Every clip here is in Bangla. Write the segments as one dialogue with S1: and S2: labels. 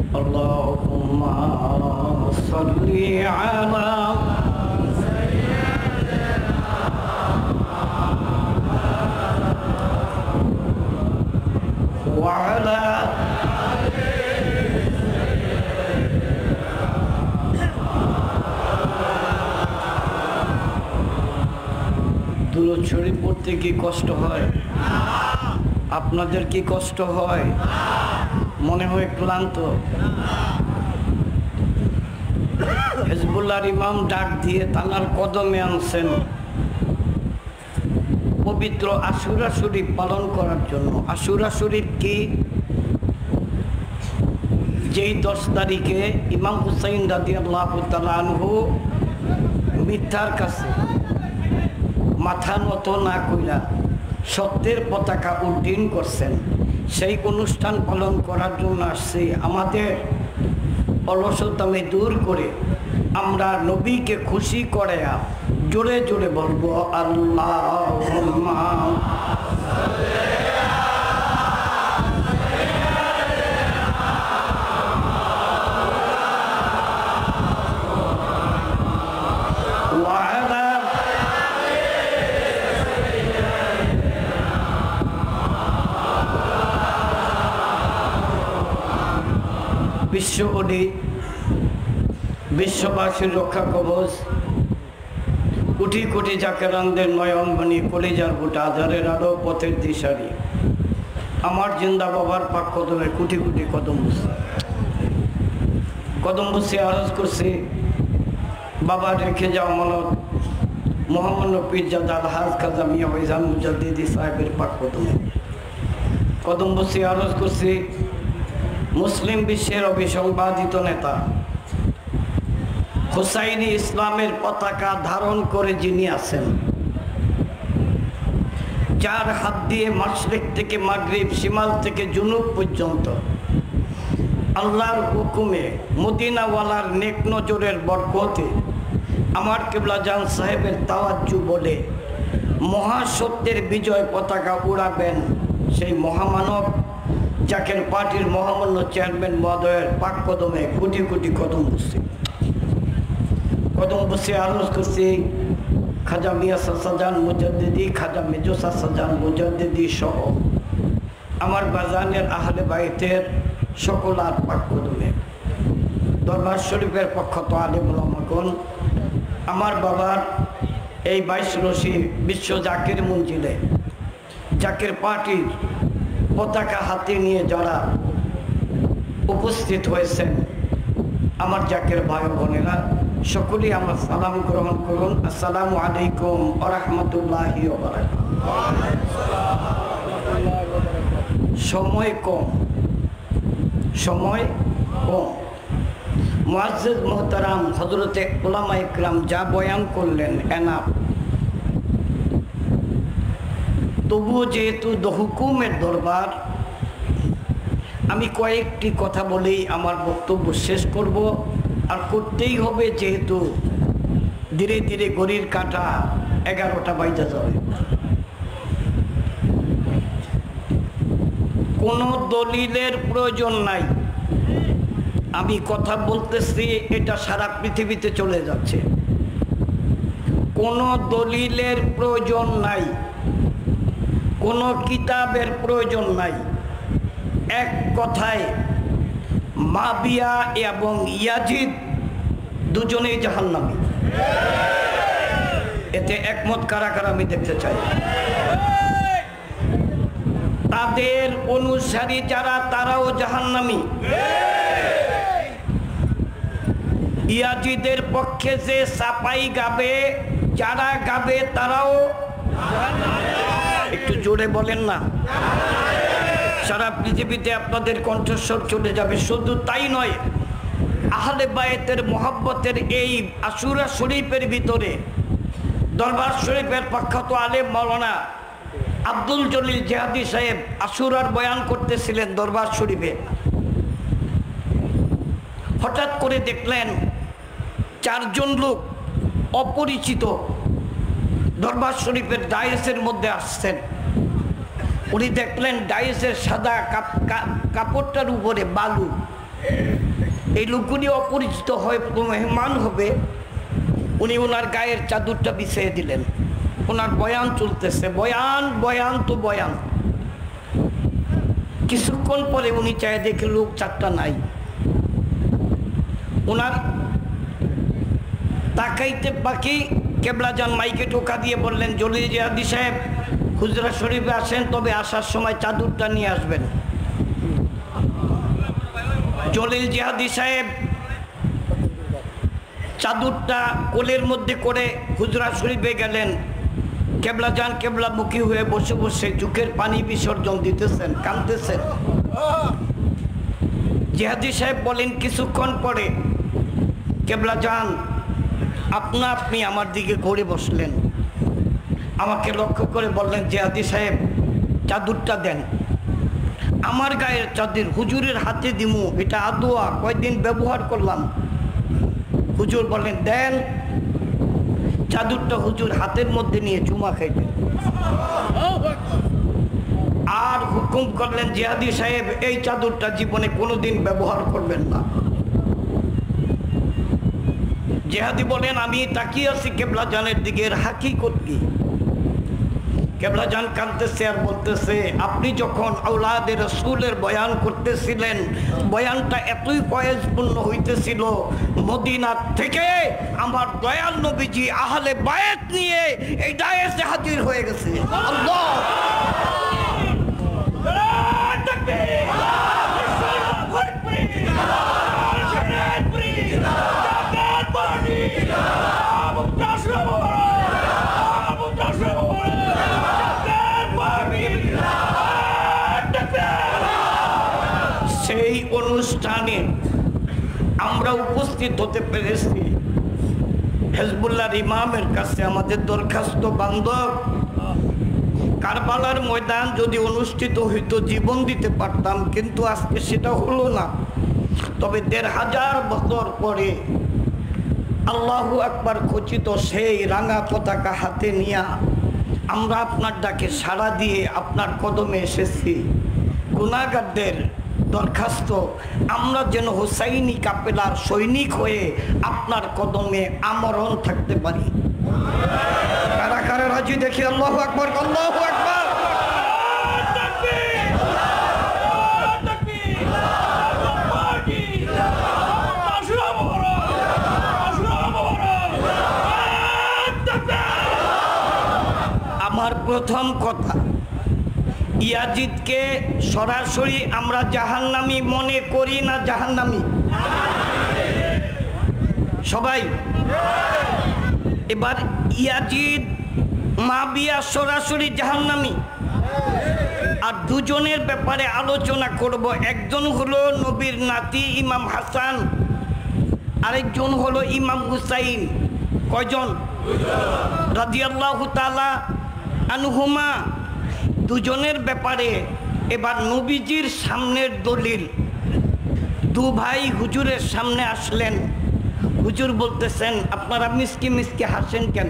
S1: اللهم صل على وعلى দুরূদ শরীফ পড়তে কি কষ্ট হয়? আপনাদের কি কষ্ট হয়? মনে হয় ক্লান্ত। হিজবুল্লাহর ইমাম ডাক দিয়ে তানার কদমে আনছেন পবিত্র আশুরা শরীফ পালন করার জন্য। আশুরা শরীফ কি? যেই 10 তারিখে ইমাম হুসাইন রাদিয়াল্লাহু তাআলা আনহু মিথ্যার কাছে মাথা নত না কইরা সত্যের পতাকা উড্ডীন করছেন। সেই অনুষ্ঠান পালন করার জন্য আসছে। আমাদের অলসতামে দূর করে আমরা নবীকে খুশি করে জোরে জোরে বলবো আল্লাহুম্মা বিশ্ববাসীর রক্ষা কবচ, কোটি কোটি জাকেরানদের নয়নমণি, কলিজার বুটা, আধারের আলো, পথের দিশারি, আমার জিন্দা বাবার পাক কদমে কোটি কোটি কদম বসে আরজ করছে, বাবা রেখে যাও মানত মোহাম্মদ পীরজাদা আলহাজ খাজা মিয়া ওয়াইজান মুজাদ্দিদি সাহেবের পাক কদম বসে আরজ করছে, মুসলিম বিশ্বের অবিসংবাদিত নেতা হুসাইনি ইসলামের পতাকা ধারণ করে যিনি আছেন, যার হাত দিয়ে মাশরিক থেকে মাগরিব, শিমাল থেকে জুনুব পর্যন্ত আল্লাহর হুকুমে মদিনাওয়ালার নেক নজরের বরকতে আমার কিবলা জান সাহেবের তাওয়াজ্জু বলে মহাসত্যের বিজয় পতাকা উড়াবেন সেই মহামানব জাকের পার্টির মহামান্য চেয়ারম্যান মহোদয়ের পাক কদমে কোটি কোটি কদম বসে আরজ করছি, খাজা মিয়া সাজান মুজাদ্দিদি, খাজা মেজো সাজান মুজাদ্দিদি সহ আমার বাজানের আহলে বাইতের সকল আর পাক কদমে দরবার শরীফের পক্ষত আলেম ওলামাগণ, আমার বাবার এই 22 রশি বিশ্ব জাকির মঞ্জিলে জাকির পার্টির পতাকা হাতে নিয়ে যারা উপস্থিত হয়েছেন আমার জাকির ভাই বোনেরা, সকলেই আমার সালাম গ্রহণ করুন। আসসালামু আলাইকুম ওয়া রাহমাতুল্লাহি ওয়া বারাকাতুহু। সময় কম মুআজ্জিজ মুহতারাম হযরতে উলামা ইকরাম যা বয়ান করলেন এনাফ। তবুও যেহেতু হুকুমের দরবার, আমি কয়েকটি কথা বলেই আমার বক্তব্য শেষ করব। আর করতেই হবে, যেহেতু ধীরে ধীরে ঘড়ির কাঁটা 11টা বাজে যাবে। কোনো দলিলের প্রয়োজন নাই। আমি কথা বলতেছি, এটা সারা পৃথিবীতে চলে যাচ্ছে। কোনো দলিলের প্রয়োজন নাই, কোনো কিতাবের প্রয়োজন নাই। এক কথায় মাবিয়া এবং ইয়াজিদ দুজনেই জাহান্নামী। এতে একমত কারা কারা আমি দেখতে চাই। তাদের অনুসারী যারা তারাও জাহান্নামী। ইয়াজিদের পক্ষে যে সাপাই গাবে, যারা গাবে তারাও, একটু জোরে বলেন না, সারা পৃথিবীতে আপনাদের কণ্ঠস্বর চলে যাবে। শুধু তাই নয়, আহলে বায়েতের মোহাব্বতের এই আশুরা শরীফের ভিতরে দরবার শরীফের প্রখ্যাত আলেম মাওলানা আব্দুল জলিল জিহাদি সাহেব আশুরার বয়ান করতেছিলেন দরবার শরীফে। হঠাৎ করে দেখলেন 4 জন লোক অপরিচিত দরবার শরীফের ডায়েসের মধ্যে আসছেন। উনি দেখলেন ডায়েসের সাদা কাপড়টার উপরে বালু, এই লোকগুলি অপরিচিত হয়, মেহমান হবে, উনি ওনার গায়ের চাদরটা বিছিয়ে দিলেন। ওনার বয়ান চলতেছে, বয়ান বয়ান তো বয়ান। কিছুক্ষণ পরে উনি চায় দেখে লোক চারটা নাই। ওনার তাকাইতে বাকি কেবলাজান মাইকে টোকা দিয়ে বললেন, জলিল জিহাদি সাহেব হুজরা শরীফে আসেন, তবে আসার সময় চাদরটা নিয়ে আসবেন। জলিল জিহাদি সাহেব চাদরটা কোলের মধ্যে করে হুজরা শরীফে গেলেন। কেবলাজান কেবলামুখী হয়ে বসে বসে চোখের পানি বিসর্জন দিতেছেন, কাঁদতেছেন। জিহাদি সাহেব বলেন, কিছুক্ষণ পরে কেবলাজান আপনা আপনি আমার দিকে ঘুরে বসলেন, আমাকে লক্ষ্য করে বললেন, জিহাদি সাহেব চাদরটা দেন। আমার গায়ের চাদর হুজুরের হাতে দিমু, এটা আদোয়া, কয়দিন ব্যবহার করলাম। হুজুর বলেন দেন। চাদরটা হুজুর হাতের মধ্যে নিয়ে চুমা খাইতেন আর হুকুম করলেন, জিহাদি সাহেব এই চাদরটা জীবনে কোনোদিন ব্যবহার করবেন না। জিহাদি বলেন, আমি তাকিয়ে আছি কেবলাজানের দিকে, এর হাকিকত কি? কেবলাজান কাঁদতেছে আর বলতেছে, আপনি যখন আওলাদে রাসূলের বয়ান করতেছিলেন, বয়ানটা এতই ফয়েজপূর্ণ হইতেছিল, মদিনা থেকে আমার দয়াল নবীজি আহলে বায়াত নিয়ে এই দায়েসে হাজির হয়ে গেছে। আল্লাহ সেই অনুষ্ঠানে আমরা উপস্থিত হতে পেরেছি। হিজবুল্লাহর ইমামের কাছে আমাদের দরখাস্ত, বান্ধব কারবালার ময়দান যদি অনুষ্ঠিত হইতো জীবন দিতে পারতাম, কিন্তু আজকে সেটা হলো না। তবে ১৫০০ বছর পরে আল্লাহু আকবার খচিত সেই রাঙা পতাকা হাতে নিয়ে আমরা আপনার ডাকে সাড়া দিয়ে আপনার কদমে এসেছি। গুনাহগারদের দরখাস্ত, আমরা যেন হুসাইনি কাফেলার সৈনিক হয়ে আপনার কদমে আমরণ থাকতে পারি। কারা কারা রাজি দেখি? আল্লাহু আকবার, আল্লাহু আকবার। আমার প্রথম কথা, ইয়াজিদকে সরাসরি আমরা জাহান্নামী মনে করি না? জাহান্নামী সবাই। এবার ইয়াজিদ মুআবিয়া সরাসরি জাহান্নামী। আর দুজনের ব্যাপারে আলোচনা করব। একজন হলো নবীর নাতি ইমাম হাসান, আরেকজন হলো ইমাম হুসাইন। কয়জন? রাদিয়াল্লাহু তাআলা আনহুমা। দুজনের ব্যাপারে এবার নবীজির সামনের দলিল। দু ভাই হুজুরের সামনে আসলেন। হুজুর বলতেছেন, আপনারা মিসকি মিসকি হাসেন কেন?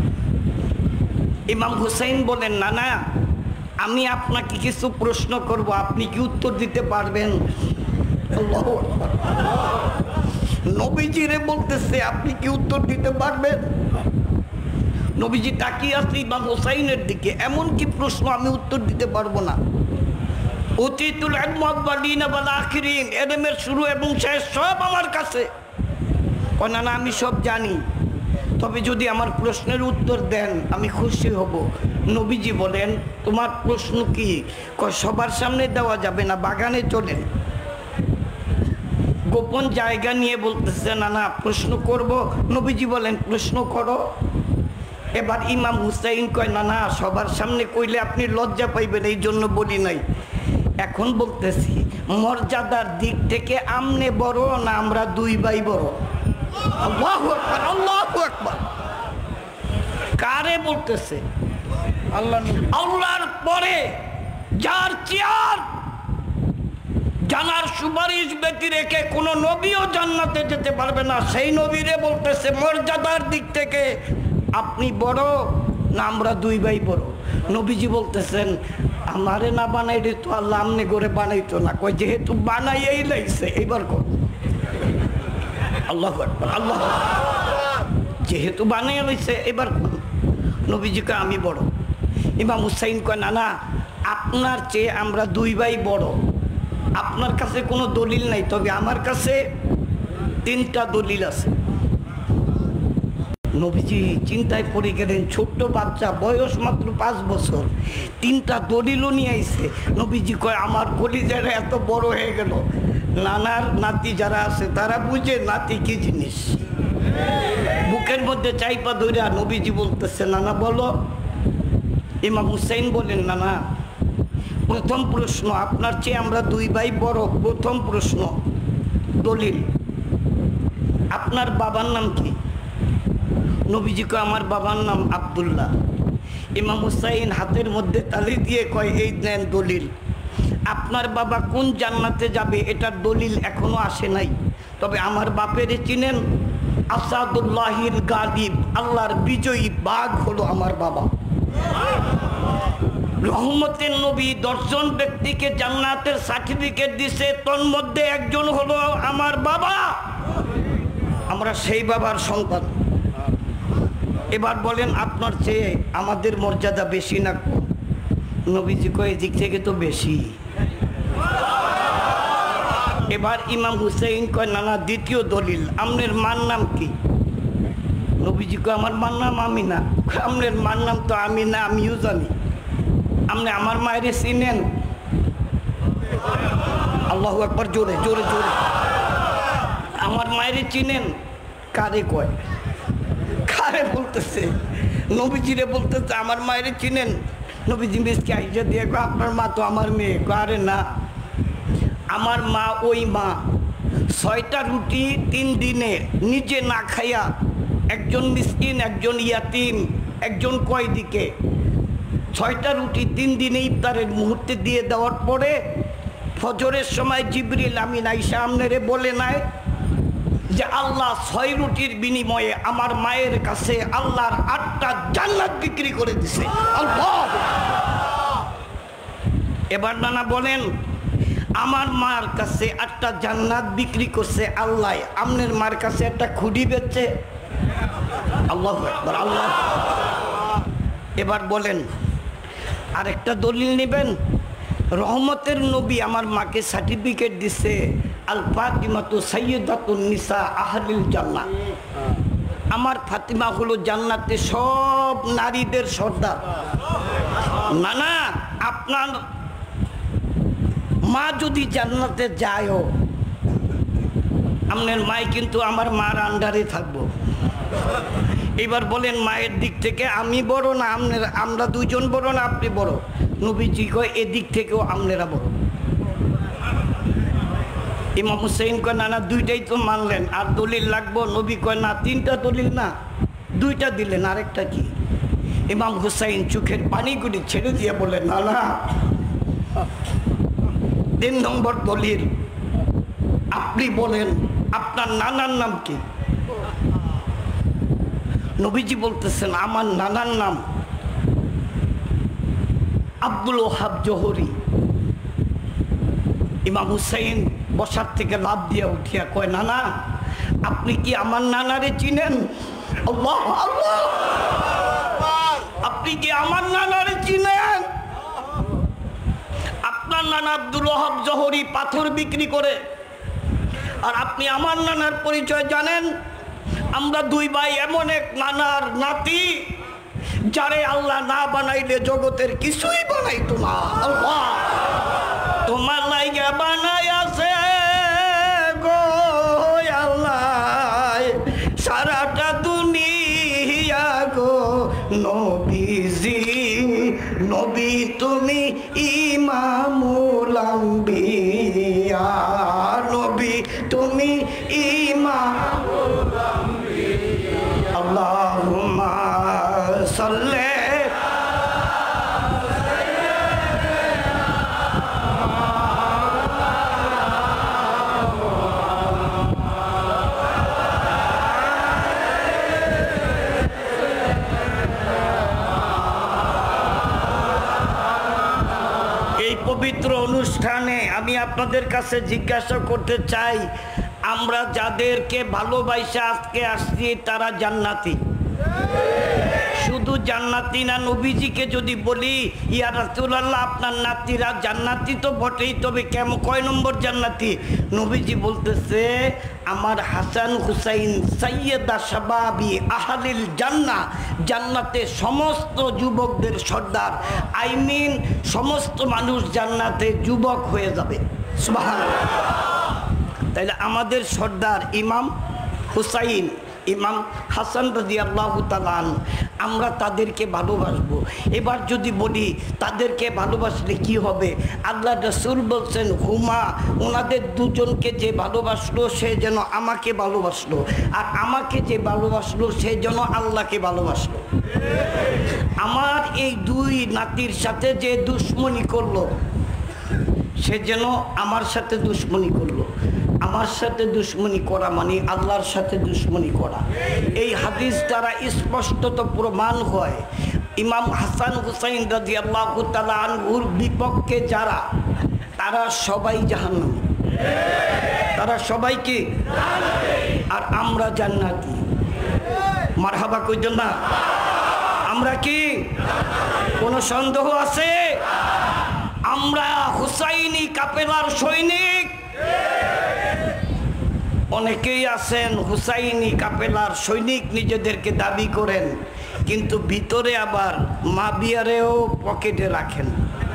S1: ইমাম হুসাইন বলেন, না না, আমি আপনাকে কিছু প্রশ্ন করব, আপনি কি উত্তর দিতে পারবেন? আল্লাহু আকবার। নবীজিরে বলতেছে, আপনি কি উত্তর দিতে পারবেন? নবীজি তাকিয়ে আসছে ইমাম হুসাইনের দিকে, এমন কি প্রশ্ন আমি উত্তর দিতে পারবো না? অতীতুল ইলম আউয়ালিন ওয়াল আখিরিন, ইলমের শুরু এবং শেষ সব আমার কাছে। কয় না না, আমি সব জানি, তবে যদি আমার প্রশ্নের উত্তর দেন আমি খুশি হব। নবীজি বলেন, তোমার প্রশ্ন কি? কয় সবার সামনে দেওয়া যাবে না, বাগানে চলেন। গোপন জায়গা নিয়ে বলতেছে, না না প্রশ্ন করব। নবীজি বলেন, প্রশ্ন করো। এবার ইমাম হুসাইন কয়, না না, সবার সামনে কইলে আপনি লজ্জা পাইবেন, এই জন্য বলি নাই। এখন বলতেছি, মর্যাদার দিক থেকে আমনে বড় না আমরা দুই ভাই বড়? আল্লাহু আকবার, আল্লাহু আকবার। কারে বলতেছে? আল্লাহ। আল্লাহর পরে যার চেয়ার, জানার সুপারিশ ব্যক্তি রেখে কোনো নবীও জান্নাতে যেতে পারবে না, সেই নবীরে বলতেছে মর্যাদার দিক থেকে আপনি বড় না আমরা দুই ভাই বড়। নবীজি বলতেছেন আমারে না বানাইলে তো আল্লাহ আমনে করে বানাইতো না, কয় যেহেতু বানাইয়াই লাইছে এবার কর। আল্লাহু আকবার, আল্লাহ যেহেতু বানাইয়া লাইছে এবার কর। নবীজিকে আমি বড়। ইমাম হুসাইন কয় না না, আপনার চেয়ে আমরা দুই ভাই বড়। আপনার কাছে কোনো দলিল নাই, তবে আমার কাছে 3টা দলিল আছে। নবীজি চিন্তায় পড়ে গেলেন, ছোট্ট বাচ্চা, বয়স মাত্র 5 বছর, 3টা দলিলও নিয়ে আইছে। নবীজি কয় আমার কলিজারা এত বড় হয়ে গেল। নানার নাতি যারা আছে তারা বুঝে নাতি কি জিনিস। বুকের মধ্যে চাইপা ধইরা নবীজি বলতেছে নানা বলো। ইমাম হুসাইন বলেন নানা, প্রথম প্রশ্ন, আপনার চেয়ে আমরা দুই ভাই বড়। প্রথম প্রশ্ন দলিল, আপনার বাবার নাম কি? নবীজিকে আমার বাবার নাম আব্দুল্লাহ। ইমাম হুসাইন হাতের মধ্যে তালি দিয়ে কয় এই নেন দলিল। আপনার বাবা কোন জান্নাতে যাবে এটার দলিল এখনো আসে নাই, তবে আমার বাপের চিনেন, আসাদুল্লাহিল গালিব, আল্লাহর বিজয়ী বাঘ হলো আমার বাবা। রহমতের নবী 10 জন ব্যক্তিকে জান্নাতের সার্টিফিকেট দিছে, তোর মধ্যে একজন হলো আমার বাবা। আমরা সেই বাবার সন্তান। এবার বলেন আপনার চেয়ে আমাদের মর্যাদা বেশি না কম? নবীজি কয় দিক থেকে তো বেশি। এবার ইমাম হুসাইন কয় নানা দ্বিতীয় দলিল, আপনার মার নাম কি? নবীজি কয় আমার মার নাম আমিনা। আপনার মার নাম তো আমিনা, আমিও জানি। আপনি আমার মায়ের চিনেন? আল্লাহু আকবার, জোরে জোরে জোরে। আমার মায়ের চিনেন? কারে কয়? কারে বলতেছে? নবীজিরে বলতেছে আমার মায়ের চিনেন? নবীজি মিসকে আইসা দিয়ে আপনার মা তো আমার মেয়ে। আরে না, আমার মা ওই মা 6টা রুটি 3 দিনে নিজে না খাইয়া একজন মিসকিন, একজন ইয়াতিম, একজন কয়দিকে 6টা রুটি 3 দিনে ইফতারের মুহূর্তে দিয়ে দেওয়ার পরে ফজরের সময় জিবরিল আমিন আইসা আমনেরে বলে নাই যে আল্লাহ 6 রুটির বিনিময়ে আমার মায়ের কাছে আল্লাহর 8টা জান্নাত বিক্রি করে দিছে। আল্লাহ। এবার নানা বলেন আমার মার কাছে 8টা জান্নাত বিক্রি করছে আল্লাহ, আমনের মার কাছে একটা খুঁটি বেচছে। আল্লাহু আকবার, আল্লাহ। এবার বলেন আরেকটা দলিল নেবেন। রহমতের নবী আমার মাকে সার্টিফিকেট দিছে আল ফাতিমাতু সাইয়্যিদাতুন নিসা আহলিল জান্নাহ। আমার ফাতিমা হলো জান্নাতে সব নারীদের সর্দার। না না, আপনার মা যদি জান্নাতে যায়ও, আপনার মায় কিন্তু আমার মার আন্ডারে থাকবো। এবার বলেন মায়ের দিক থেকে আমি বড় না আমরা দুইজন বড় না আপনি বড়? নবীজি কয় এদিক থেকেও আপনারা বড়। ইমাম হুসাইন কয় না না, দুইটাই তো মানলেন, আর দলিল লাগবো? নবী কয় না, 3টা দলিল না, 2টা দিলেন, আরেকটা কি? ইমাম হুসাইন চোখের পানিগুলি ছেড়ে দিয়ে বলেন না না, 3 নম্বর দলিল, আপনি বলেন আপনার নানার নাম কি? নবীজি বলতেছেন আমার নানার নাম আব্দুল ওহাব জোহরি। ইমাম হুসাইন বসার থেকে লাফ দিয়া উঠিয়া কয় নানা আপনি কি আমার নানারে চিনেন? আল্লাহ আল্লাহ, আপনি কি আমার নানারে চিনেন? আপনার নানা আব্দুল ওহাব জোহরি পাথর বিক্রি করে, আর আপনি আমার নানার পরিচয় জানেন? আমরা 2 ভাই এমন এক নানার নাতি যারে আল্লাহ না বানাইলে জগতের কিছুই বানাইতো না। আল্লাহ তোমার লাইগা বানাই আছে গো আল্লাহ সারাটা দুনিয়া গো নবীজি, নবী তুমি ইমামুল আম্বিয়া, নবী তুমি ইমামুল আম্বিয়া। আল্লাহুম্মা সাল্লি আপনাদের কাছে জিজ্ঞাসা করতে চাই, আমরা যাদেরকে ভালোবাসা আজকে আসছি তারা জান্নাতি। শুধু জান্নাতি না, নবীজিকে যদি বলি ইয়া রাসূলুল্লাহ আপনার নাতিরা জান্নাতি তো বটেই, তবে কেমন কয় নম্বর জান্নাতি? নবীজি বলতেছে আমার হাসান হুসাইন সাইয়্যিদা শাবাবি আহলিল জান্নাহ, জান্নাতে সমস্ত যুবকদের সর্দার। আই মিন সমস্ত মানুষ জান্নাতে যুবক হয়ে যাবে। সুবহানাল্লাহ। তাইলে আমাদের সর্দার ইমাম হুসাইন, ইমাম হাসান রাদিয়াল্লাহু তাআলা আনহু, আমরা তাদেরকে ভালোবাসবো। এবার যদি বলি তাদেরকে ভালোবাসলে কি হবে? আল্লাহ রাসূল বলছেন হুমা, ওনাদের দুজনকে যে ভালোবাসলো সে যেন আমাকে ভালোবাসলো, আর আমাকে যে ভালোবাসলো সে যেন আল্লাহকে ভালোবাসলো। আমার এই দুই নাতির সাথে যে দুশ্মনী করলো সে যেন আমার সাথে দুশ্মনী করলো। আমার সাথে দুশ্মনী করা মানে আল্লাহর সাথে দুশ্মনী করা। এই হাদিস দ্বারা স্পষ্টত প্রমাণ হয় ইমাম হাসান হুসাইন রাদিয়াল্লাহু তাআলা আনহুর বিপক্ষে যারা, তারা সবাই জাহান্নামী। তারা সবাই কি? আর আমরা জান্নাতি। মারহাবা কইতেন না? আমরা কি কোনো সন্দেহ আছে? আমরা হুসাইনি কাফেলার সৈনিক। অনেকেই আছেন হুসাইনি কাফেলার সৈনিক নিজেদেরকে দাবি করেন, কিন্তু ভিতরে আবার মাবিয়ারেও পকেটে রাখেন।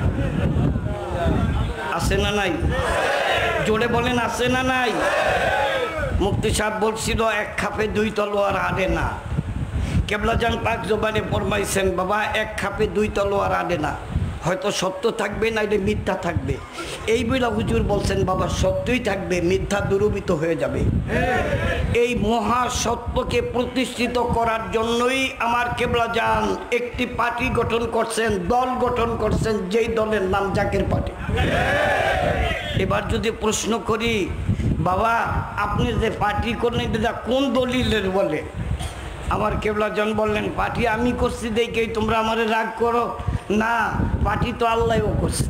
S1: আছে না নাই? জোরে বলেন আছে না নাই? মুফতি সাহেব বলছিল এক খাপে দুই তলোয়ার আনে না। কেবলাজান পাক জবানে ফরমাইছেন বাবা এক খাপে দুই তলোয়ার আনে না, হয়তো সত্য থাকবে নাইলে মিথ্যা থাকবে। এই বইলা হুজুর বলছেন বাবা সত্যই থাকবে, মিথ্যা দুরূপিত হয়ে যাবে। এই মহা সত্যকে প্রতিষ্ঠিত করার জন্যই আমার কেবলাজান একটি পার্টি গঠন করছেন, দল গঠন করছেন, যেই দলের নাম জাকের পার্টি। এবার যদি প্রশ্ন করি বাবা আপনি যে পার্টি করলেন এটা কোন দলিলের বলে? আমার কেবলাজান বললেন পার্টি আমি করছি দেখেই তোমরা আমারে রাগ করো না, পার্টি তো আল্লাহও করছে।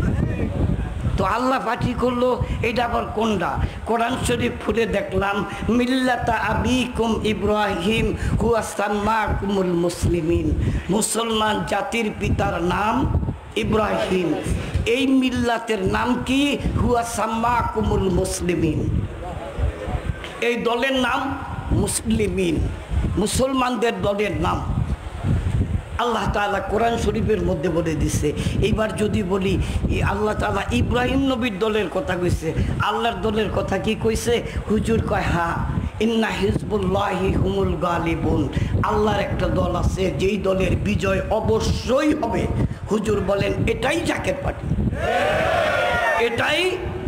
S1: তো আল্লাহ পার্টি করলো, এটা আবার কোনটা? কোরআন শরীফ খুলে দেখলাম মিল্লাতা আবিকুম ইব্রাহিম হুয়া সাম্মাকুমুল মুসলিমিন, মুসলমান জাতির পিতার নাম ইব্রাহিম। এই মিল্লাতের নাম কি? হুয়া সাম্মাকুমুল মুসলিমিন। এই দলের নাম মুসলিমিন, মুসলমানদের দলের নাম। আল্লাহ তাআলা কোরআন শরীফের মধ্যে বলে দিছে। এইবার যদি বলি আল্লাহ তাআলা ইব্রাহিম নবীর দলের কথা কইছে, আল্লাহর দলের কথা কি কইছে? হুজুর কয় হ্যাঁ, ইন্না হিজবুল্লাহি হুমুল গালিবুন, আল্লাহর একটা দল আছে যেই দলের বিজয় অবশ্যই হবে। হুজুর বলেন এটাই জাকের পার্টি। এটাই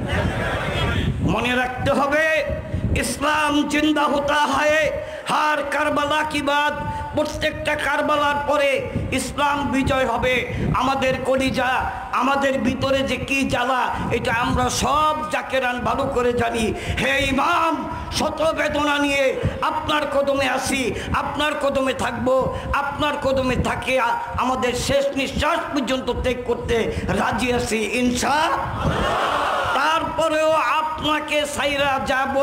S1: মনে রাখতে হবে। ইসলাম জিন্দা হতা হয় হার কারবালা কি বাদ, প্রত্যেকটা কারবালার পরে ইসলাম বিজয় হবে। আমাদের কলিজা, আমাদের ভিতরে যে কি জ্বালা, এটা আমরা সব জাকেরান ভালো করে জানি। হে ইমাম, শত বেদনা নিয়ে আপনার কদমে আসি, আপনার কদমে থাকবো, আপনার কদমে থাকে আমাদের শেষ নিঃশ্বাস পর্যন্ত ত্যাগ করতে রাজি আছি ইনশাআল্লাহ। তারপরেও আপনাকে সাইরা যাব,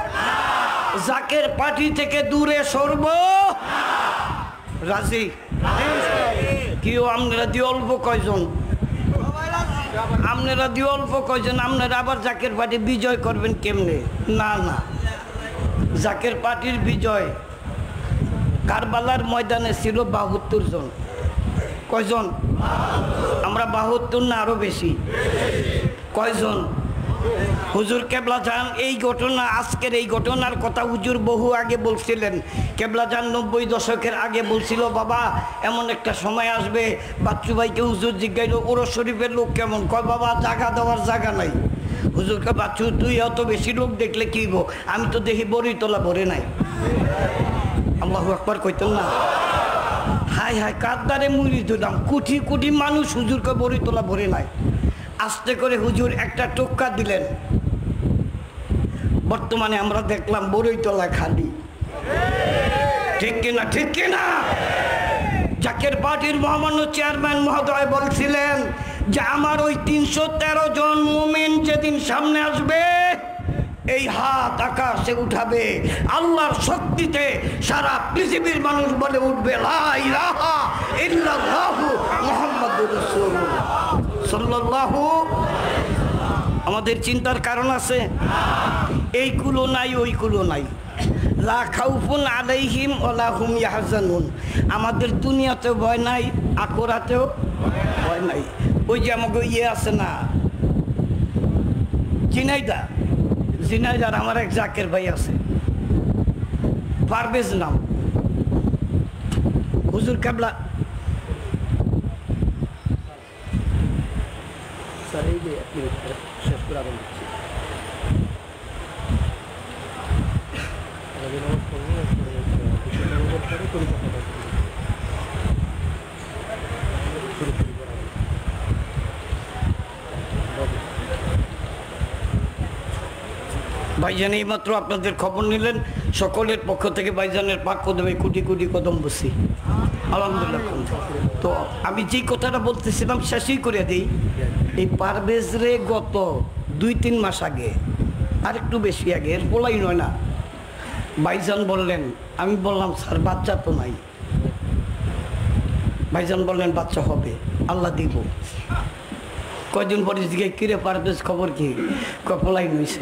S1: জাকের পার্টি থেকে দূরে সরব, রাজি? কেউ আপনারা দিয়ে অল্প কয়জন, আপনারা দিয়ে অল্প কয়জন, আপনারা আবার জাকের পার্টি বিজয় করবেন কেমনে? না না, জাকের পার্টির বিজয় কারবালার ময়দানে ছিল ৭২ জন। কয়জন? আমরা ৭২ না আরো বেশি? কয়জন? হুজুর কেবলাজান এই ঘটনা, আজকের এই ঘটনার কথা হুজুর বহু আগে বলছিলেন। কেবলাজান ৯০ দশকের আগে বলছিল বাবা এমন একটা সময় আসবে। বাচ্চু ভাইকে হুজুর জিজ্ঞাইল ওরস শরীফের লোক কেমন? কয় বাবা জায়গা দেওয়ার জায়গা নাই। হুজুরকে বাচ্চু তুই এত বেশি লোক দেখলে কি গো? আমি তো দেখি বড়িতলা ভরে নাই। আল্লাহু আকবার কইতেন না? হাই হাই কাদ্দারে মুড়ি দিলাম, কোটি কোটি মানুষ হুজুরকে বড়িতলা ভরে নাই। আস্তে করে হুজুর একটা টোক্কা দিলেন। বর্তমানে আমরা দেখলাম বড়ইতলা খালি। ঠিক কিনা? ঠিক কিনা? জাকের পার্টির মহামান্য চেয়ারম্যান মহোদয় বলছিলেন যে আমার ওই 313 জন মুমিন যেদিন সামনে আসবে, এই হাত আকাশে উঠাবে, আল্লাহর শক্তিতে সারা পৃথিবীর মানুষ বলে উঠবে লা ইলাহা ইল্লাল্লাহু মুহাম্মাদুর রাসূলুল্লাহ সাল্লাল্লাহু। আমাদের চিন্তার কারণ আছে? এই কুলো নাই, ওই কুলো নাই। লা খাউফুন আলাইহিম ওয়ালা হুম ইয়াহজানুন। আমাদের দুনিয়াতেও ভয় নাই, আখিরাতেও ভয় নাই। ওই যে আমাকে আছে না, জিনাইদার আমার এক জাকের ভাই আছে, পারভেজ নাম, হুজুর কেবলা ভাইজান এইমাত্র আপনাদের খবর নিলেন, সকলের পক্ষ থেকে ভাইজানের পাক কদমে কোটি কোটি কদম বসি আলহামদুলিল্লাহ। তো আমি যেই কথাটা বলতেছিলাম শেষই করে দিই। এই পারভেজ রে গত 2-3 মাস আগে, আর একটু বেশি আগে, এর বলাই নয় না, ভাইজান বললেন, আমি বললাম স্যার বাচ্চা তো নাই। ভাইজান বললেন বাচ্চা হবে, আল্লাহ দিব। কয়দিন পরে জিজ্ঞেস কিরে পারভেজ খবর কি? পলাই নইছে।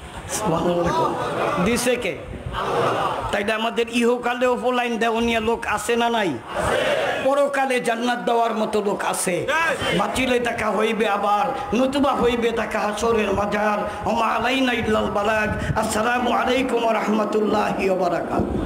S1: দিছে কে? তাইলে আমাদের ইহকালেও ফলাইন দেওয়া লোক আছে না নাই? পরকালে জান্নাত দেওয়ার মতো লোক আছে। বাঁচিলে তাকা হইবে আবার, নতুবা হইবে তাকা হাসরের মাজার। ওমা আলাইনা ইল্লাল বালাগ। আসসালামু আলাইকুম ওয়া রাহমাতুল্লাহি ওয়া বারাকাতুহু।